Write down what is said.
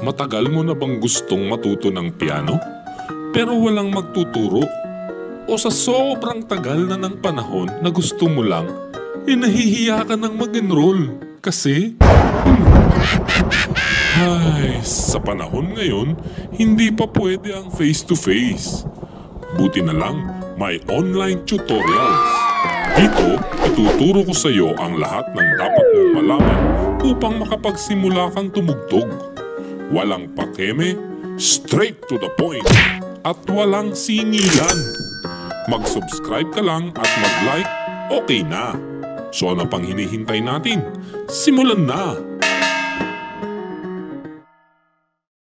Matagal mo na bang gustong matuto ng piano? Pero walang magtuturo? O sa sobrang tagal na ng panahon na gusto mo lang, nahihiya ka nang mag-enroll kasi... Ay, sa panahon ngayon, hindi pa pwede ang face-to-face. Buti na lang, may online tutorials. Dito, ituturo ko sa iyo ang lahat ng dapat mong malaman upang makapagsimula kang tumugtog. Walang pakeme, straight to the point, at walang singilan. Mag-subscribe ka lang at mag-like, okay na. So ano pang hinihintay natin? Simulan na!